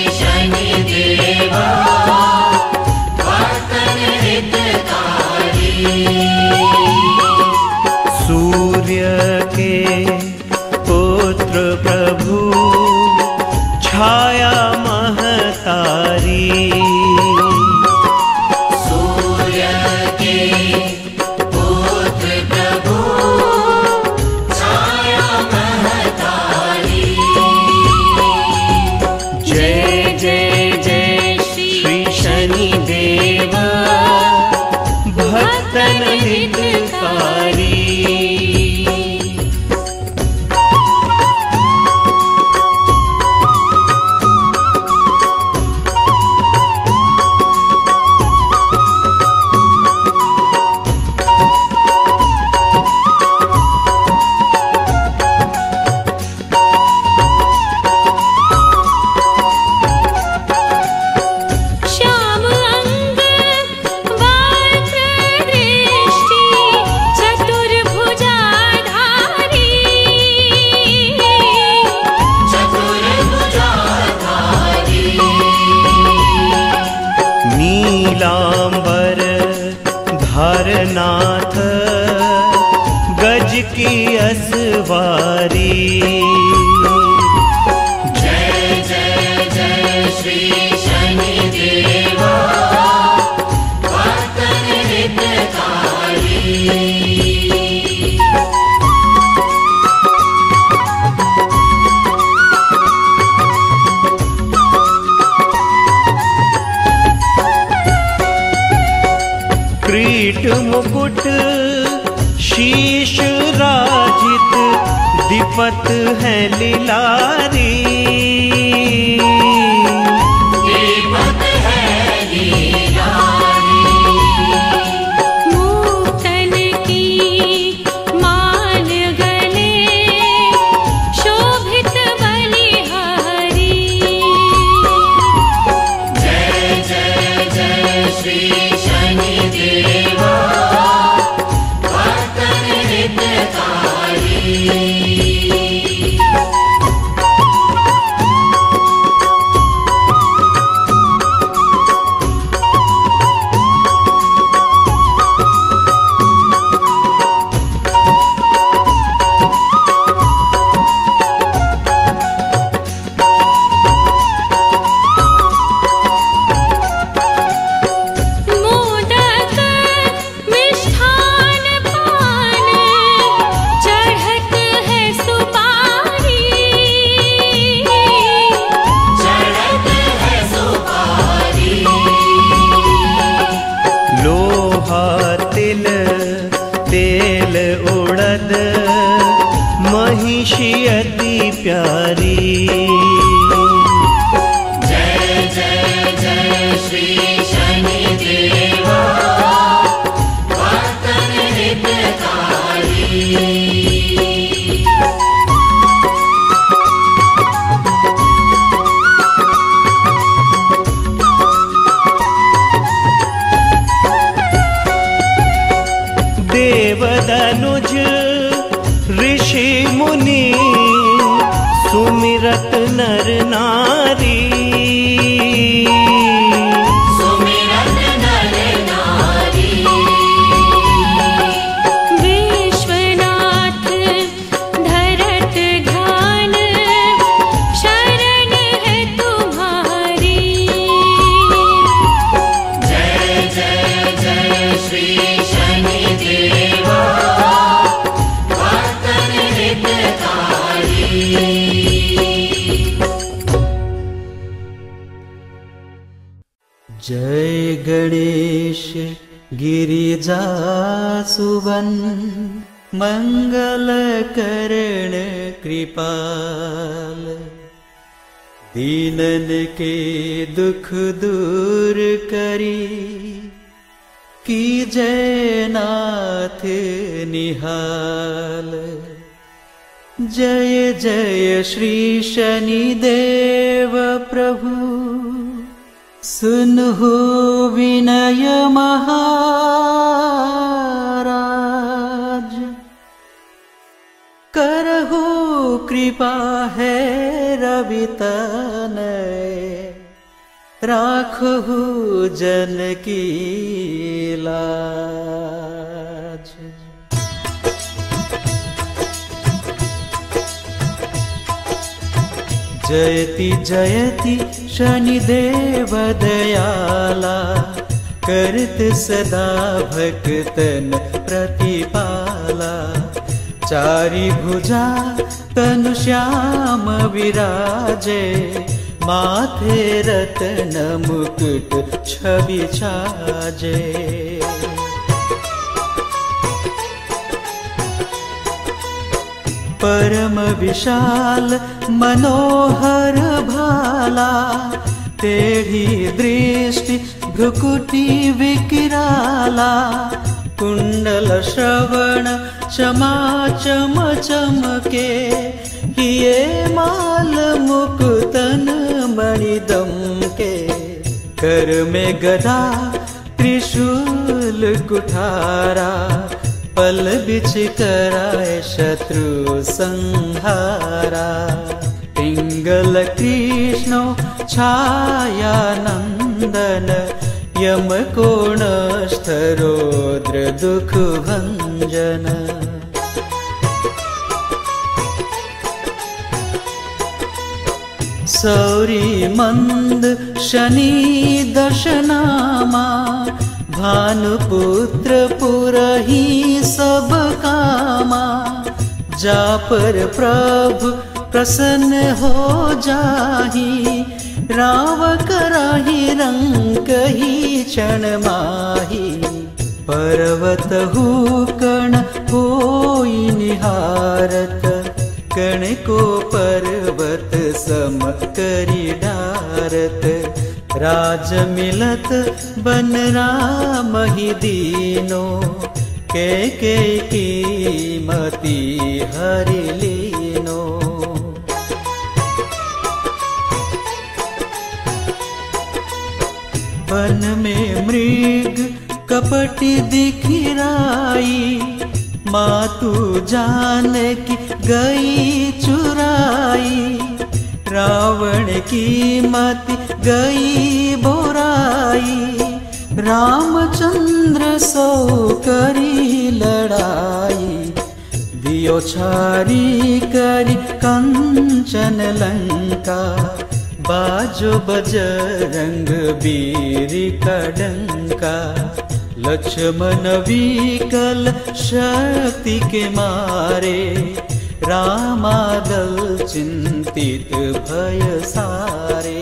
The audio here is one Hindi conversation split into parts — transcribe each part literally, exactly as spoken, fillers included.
शनिदेवा भक्तन हितकारी। सूर्य के पुत्र प्रभु छाया महतारी। सूर्य के पुत्र प्रभु छाया महतारी। जय जय जय श्री शनिदेव भक्तन हितकारी। नीलांबर धारनाथ गज की असवारी। जय जय जय श्री शनिदेवा भक्तन हितकारी। क्रीट मुकुट शीश राजित दीपत है लीलारी। दीपत है लीलारी। मुक्तन की माल गले शोभित बलिहारी। जय जय जय श्री शनिदेवा भक्तन हितकारी। मोदक मिष्ठान पान चढ़त है सुपारी। चढ़त है सुपारी। लोहा तिल तेल उड़द महिषी अति प्यारी। जय जय जय श्री शनिदेवा भक्तन हितकारी। देवदनुज ऋषि मुनि सुमिरत नर नारी। सुमिरत नर नारी। विश्वनाथ धरत ध्यान शरण है तुम्हारी। जय जय जय श्री शनिदेवा भक्तन हितकारी। जय गणेश गिरिजा सुवन मंगल करण कृपाल। दीनन के दुख दूर करी की जय नाथ निहाल। जय जय श्री शनिदेव प्रभु सुनहु विनय महाराज। करहु कृपा है रवि तनय राखहु जन की लाज। जयति जयति शनिदेव दयाला, करत सदा भक्तन प्रतिपाला। चारि भुजा तनु श्याम विराजे, माथे रत्न मुकुट छवि छाजे। परम विशाल मनोहर भाला, टेढ़ी दृष्टि भ्रुकुटी विकिराला। कुंडल श्रवण चमा चम चमके, हिये माल मुकुतन मणिदम के। कर में गदा त्रिशूल कुठारा, पल बिछ कराए शत्रु संहारा। पिंगल कृष्ण छाया नंदन, यम कोणस्थ रौद्र दुख भंजन। सौरी मंद शनि दशनामा, भानुपुत्र पुरहि सब कामा। जा पर प्रभु प्रसन्न हो जाहि, राव कराहि रंक ही क्षण माही। पर्वत हु कण होई निहारत, कण को पर्वत सम करी डारत। राज मिलत बन राम ही दीनो, के के की मति हरि लीनो। वन में मृग कपटी दिखिराई, मातु जान की गई चुराई। रावण की मति गई बोराई, रामचंद्र सो करी लड़ाई। दियो छारी करी कंचन लंका, बाजो बजरंग बीर का डंका। लक्ष्मण विकल शक्ति के मारे, रामादल चिंतित भय सारे।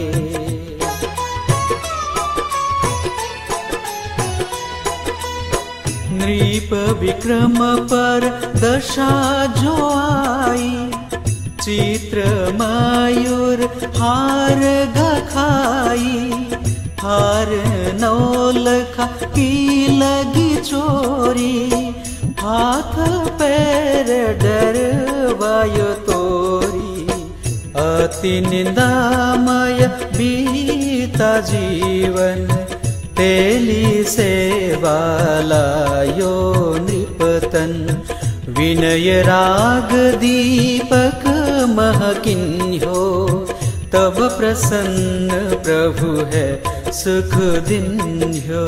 नृप विक्रम पर दशा जो आई, चित्र मयूर हार गखाई। हार नौलखा की लगी चोरी, हाथ पैर डर वायु तोरी। अति निंदामय बीता जीवन, तेली से वालायो नृपतन। विनय राग दीपक महकिन्हो, तब प्रसन्न प्रभु है सुख दिन्हो।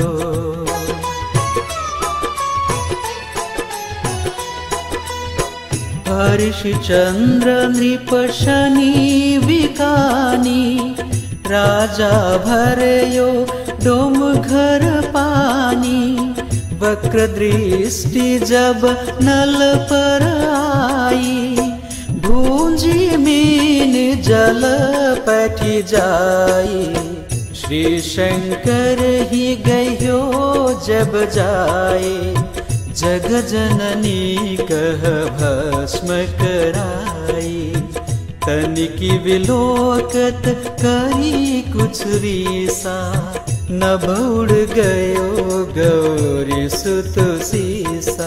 हर्षचंद्र नृप शनि विकानी, राजा भरयो डोम घर पानी। वक्र दृष्टि जब नल पर आई, भूंजी मीन जल पैठी जाई। श्री शंकर ही गयो जब जाए, जग जननी कह भस्म कराई। तनिकी विलोकत करी कुछ रीसा, नभ उड़ गयो गौरी सुत सीसा।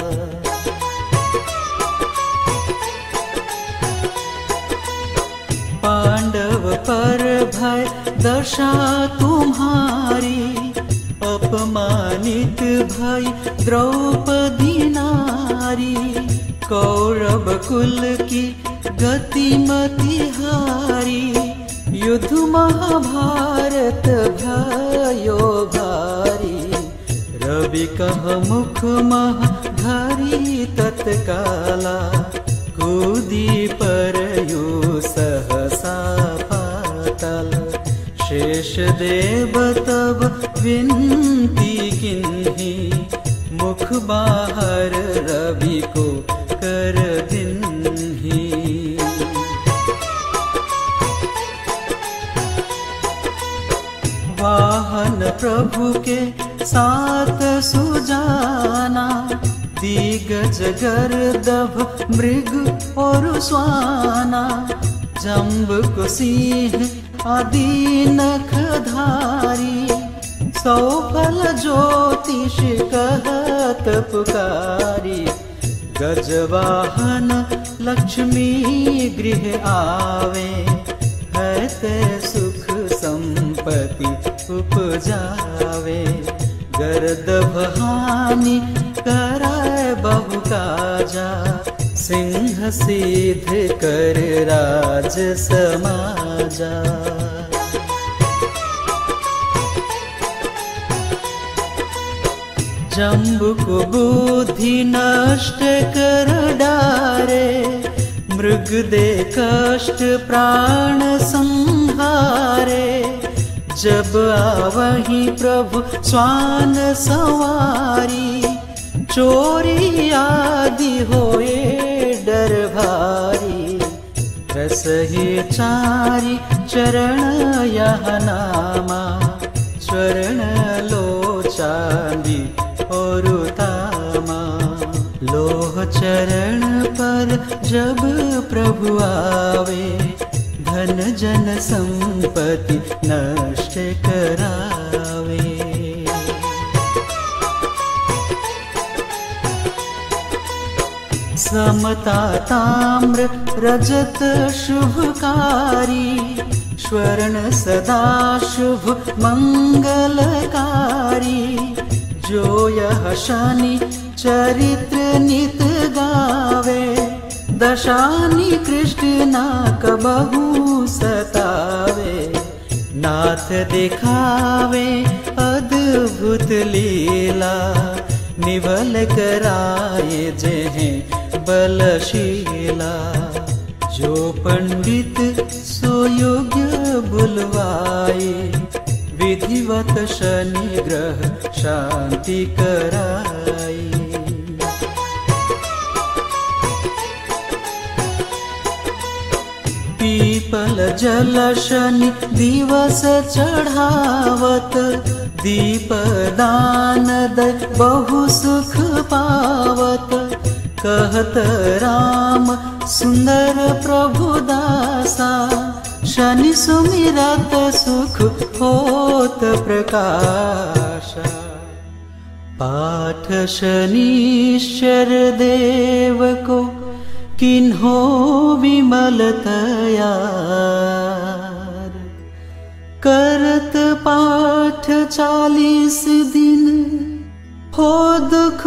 पांडव पर भय दशा तुम्हारी, अपमानित भई द्रौपदी नारी। कौरव कुल की गतिमति हारी, युद्ध महाभारत भयो भारी, रवि कह मुख मह धरी तत्काला, कूदी परयु सहसा पाताल। शेष देव तब विनती किन्ही, मुख बाहर रवि को कर दिन्ही। वाहन प्रभु के साथ सुजाना, दिग्गज गर्दभ मृग और स्वाना, जम्ब को सिंह आदि नखधारी, सौ फल ज्योतिष कहत पुकारी। गजवाहन लक्ष्मी गृह आवे, है ते सुख संपत्ति उपजावे। गर्दभ हानि कराय बहु काजा, सिंह सिद्ध कर राज समाजा। जम्बु को बुद्धि नष्ट कर डारे, मृग दे कष्ट प्राण संहारे। जब आवही प्रभु स्वान सवारी, चोरी आदि होए डर भारी। रसहि चारि चरण यह नामा, स्वर्ण लो चांदी और तामा। लोह चरण पर जब प्रभु आवे, धन जन संपत्ति नष्ट करावे। समता ताम्र रजत शुभकारी, स्वर्ण सदा शुभ मंगलकारी। जो यह शनि चरित्र नित गावे, दशानि कृष्ण कबहु सतावे। नाथ दिखावे अद्भुत लीला, निवल कराए जेहि बलशीला। जो पंडित सो योग्य बुलवाए, विधिवत शनि ग्रह शांति कराई। पीपल जल शनि दिवस चढ़ावत, दीप दान दय बहु सुख पावत। कहत राम सुंदर प्रभु दासा, शनि सुमिरत सुख होत प्रकाशा। पाठ शनीश्वर देव को किन्हो विमल तैयार। करत पाठ चालीस दिन, हो दुख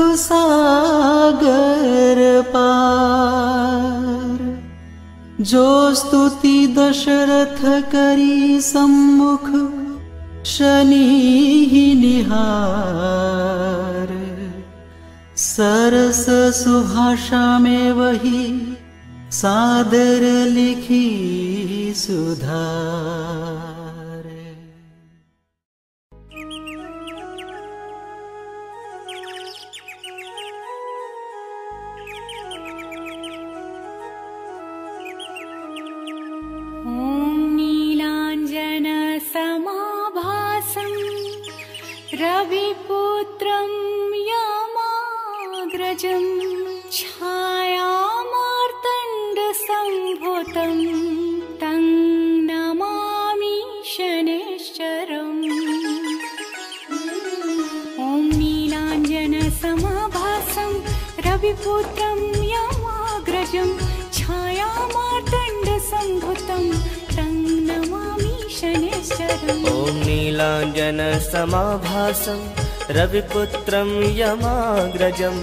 सागर पार। जो स्तुति दशरथ करी सम्मुख, शनि ही निहार। सरस सुभाषा में वही, सादर लिखी सुधार। समाभासं रविपुत्रं यमाग्रजं, छायामार्तण्डसम्भूतं तं नमामि शनैश्चरम्। ॐ नीलाञ्जनसमाभासं रविपुत्रं यमाग्रजं, छायामार्तण्डसम्भूतं तं नमामि शनैश्चरम्। ॐ नीलाञ्जनसमाभासं रविपुत्रं यमाग्रजं,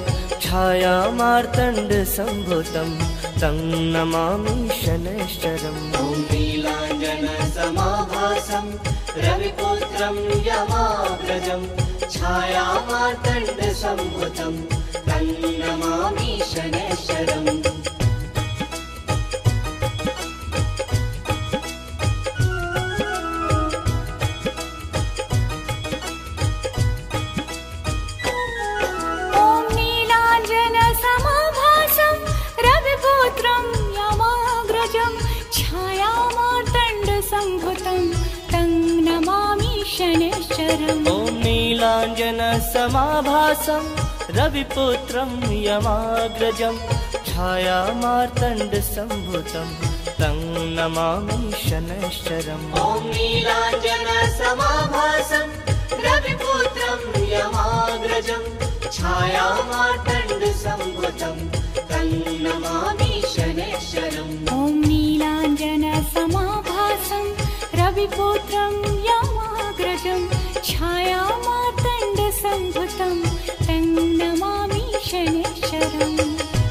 छायामार्तण्डसम्भूतं तं नमामि शनैश्चरम्। ॐ नीलाञ्जनसमाभासं समाभासं रविपुत्रं यमाग्रजं छायामार्तण्डसम्भुतं तं नमामि शनैश्चरम्। ॐ नीलाञ्जनसमाभासं रविपुत्रं यमाग्रजं छायामार्तण्डसम्भुतं तं नमामि शनैश्चरम्। ॐ नीलाञ्जनसमाभासं रविपुत्रं यमाग्रजं छायामार्तण्डसम्भुतं तं नमामि शनैश्चरम्। ॐ नीलाञ्जनसमाभासं रविपुत्रं यमाग्रजं छायामार्तण्डसम्भुतं तं नमामि शनैश्चरम्।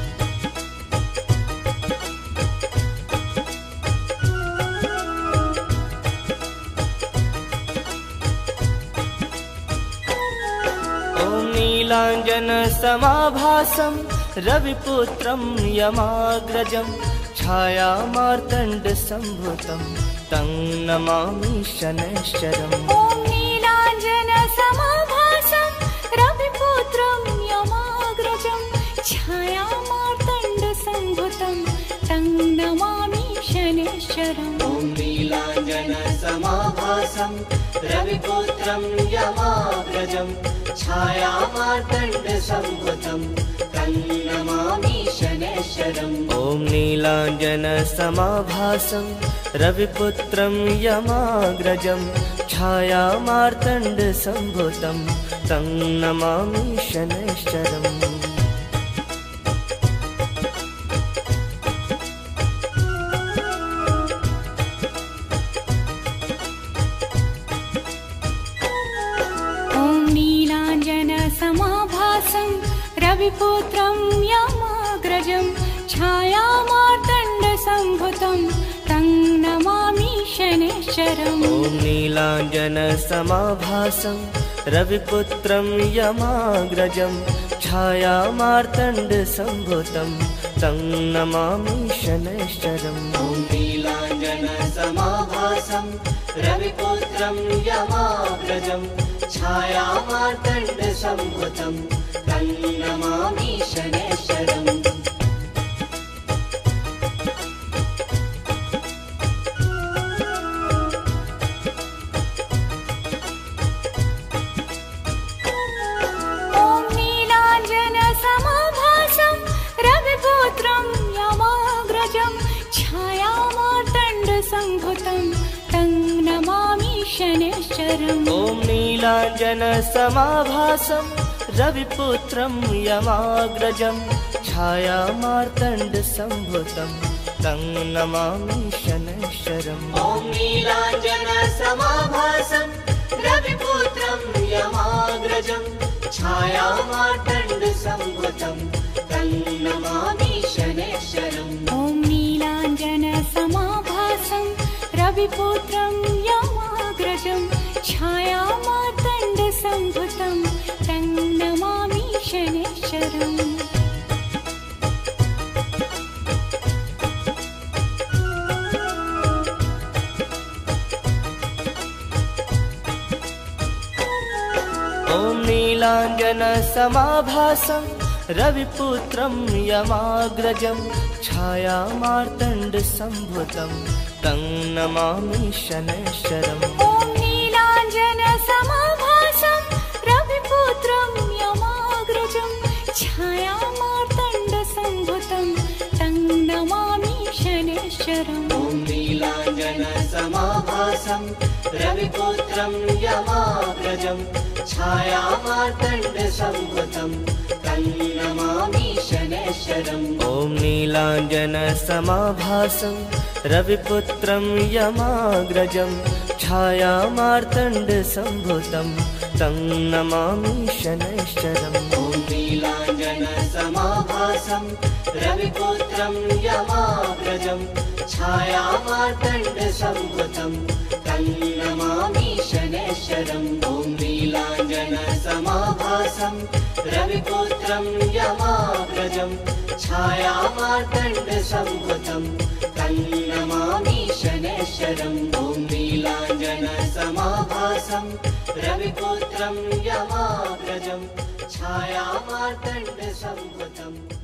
ॐ नीलाञ्जनसमाभासं रविपुत्रं यमाग्रजं छायामार्तण्डसम्भुतं तं नमामि शनैश्चरम्। ॐ नीलाञ्जनसमाभासं रविपुत्रं यमाग्रजं छायामार्तण्डसम्भुतं तं नमामि शनैश्चरम्। ॐ नीलाञ्जनसमाभासं रविपुत्रं यमाग्रजं छायामार्तण्डसम्भुतं तं नमामि शनैश्चरम्। ॐ नीलाञ्जनसमाभासं रविपुत्रं यमाग्रजं छायामार्तण्डसम्भुतं तं नमामि शनैश्चरम्। समाभासं रविपुत्रं यमाग्रजं छायामार्तण्डसम्भुतं तं नमामि शनैश्चरम्। ॐ नीलाञ्जनसमाभासं रविपुत्रं यमाग्रजं छायामार्तण्डसम्भुतं तं नमामि शनैश्चरम्। ॐ नीलाञ्जनसमाभासं रविपुत्रं यमाग्रजं छायामार्तण्डसम्भुतं तं नमामि शनैश्चरम्। ॐ नीलाञ्जनसमाभासं रविपुत्रं यमाग्रजं छायामार्तण्डसम्भुतं तं नमामि शनैश्चरम्। ॐ नीलाञ्जनसमाभासं रविपुत्रं यमाग्रजं छायामार्तण्डसम्भुतं तं नमामि शनैश्चरम्। ॐ नीलाञ्जनसमाभासं रविपुत्रं यमाग्रजं छायामार्तण्डसम्भुतं तं नमामि शनैश्चरम्। ॐ नीलाञ्जनसमाभासं रविपुत्रं यमाग्रजं छायामार्तण्डसम्भुतं तं नमामि शनैश्चरम्। ॐ नीलाञ्जनसमाभासं रविपुत्रं यमाग्रजं छायामार्तण्डसम्भुतं तं नमामि शनैश्चरम्। ॐ नीलाञ्जनसमाभासं रविपुत्रं यमाग्रजं छायामार्तण्डसम्भुतं तं नमामि शनैश्चरम्। ॐ नीलाञ्जनसमाभासं रविपुत्रं यमाग्रजं छायामार्तण्डसम्भुतं तं नमामि शनैश्चरम्। ॐ नीलाञ्जनसमाभासं रविपुत्रं यमाग्रजं छायामार्तण्डसम्भुतं तं नमामि शनैश्चरम्। ॐ नीलाञ्जनसमाभासं रविपुत्रं यमाग्रजं छायामार्तण्डसम्भुतं तं नमामि समाभासं रविपुत्रं यमाग्रजं छायामार्तण्डसम्भुतं तं नमामि शनैश्चरम् ॐ नीलाञ्जनसमाभासं रविपुत्रं यमाग्रजं छायामार्तण्डसम्भुतं